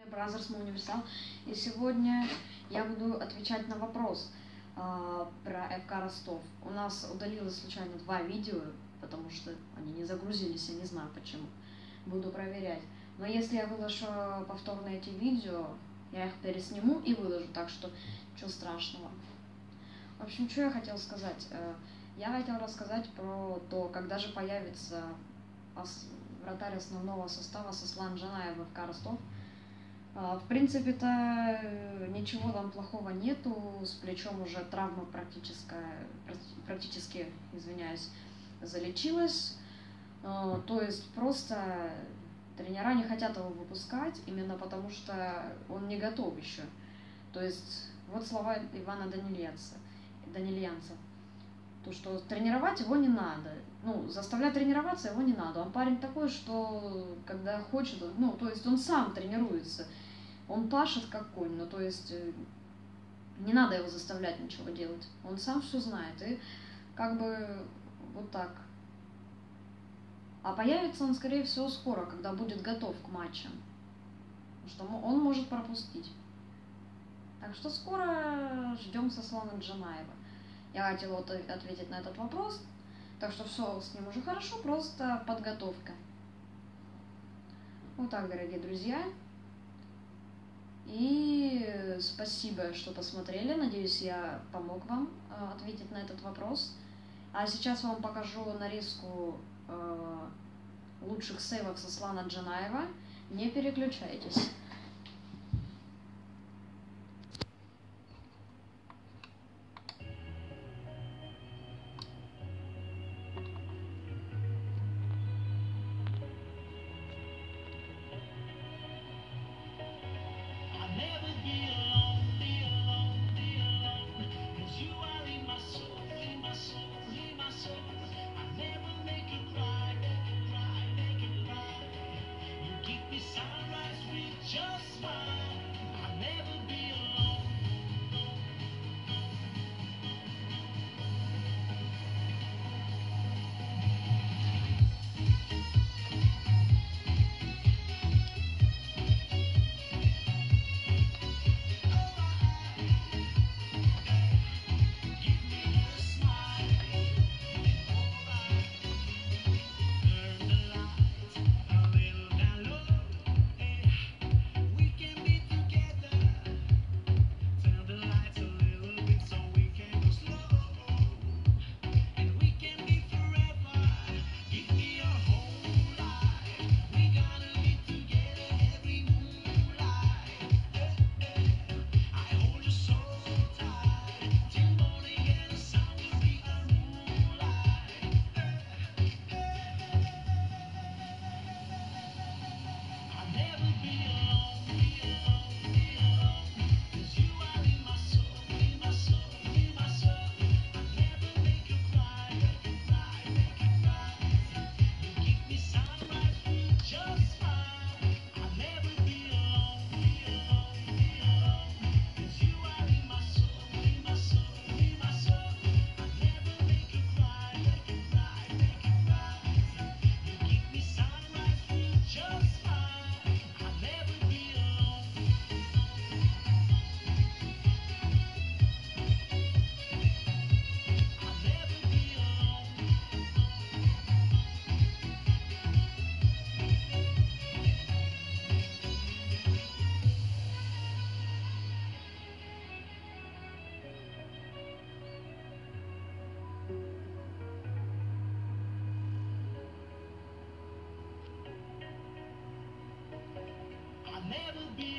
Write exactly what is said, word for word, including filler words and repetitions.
Бразерс Универсал, и сегодня я буду отвечать на вопрос э, про эф ка Ростов. У нас удалилось случайно два видео, потому что они не загрузились, я не знаю почему. Буду проверять. Но если я выложу повторно эти видео, я их пересниму и выложу, так что ничего страшного. В общем, что я хотела сказать? Я хотела рассказать про то, когда же появится вратарь основного состава Сослан Джанаев в эф ка Ростов. В принципе-то ничего там плохого нету, с плечом уже травма практическая, практически, извиняюсь, залечилась. То есть просто тренера не хотят его выпускать, именно потому что он не готов еще. То есть вот слова Ивана Данильянца, Данильянца, то что тренировать его не надо, ну, заставлять тренироваться его не надо. Он парень такой, что когда хочет, ну, то есть он сам тренируется, он пашет как конь, ну, то есть не надо его заставлять ничего делать, он сам все знает, и как бы вот так. А появится он, скорее всего, скоро, когда будет готов к матчам, потому что он может пропустить. Так что скоро ждем Сослана Джанаева. Я хотела вот ответить на этот вопрос, так что все с ним уже хорошо, просто подготовка. Вот так, дорогие друзья. И спасибо, что посмотрели. Надеюсь, я помог вам ответить на этот вопрос. А сейчас вам покажу нарезку э, лучших сейвов Сослана Джанаева. Не переключайтесь. Never be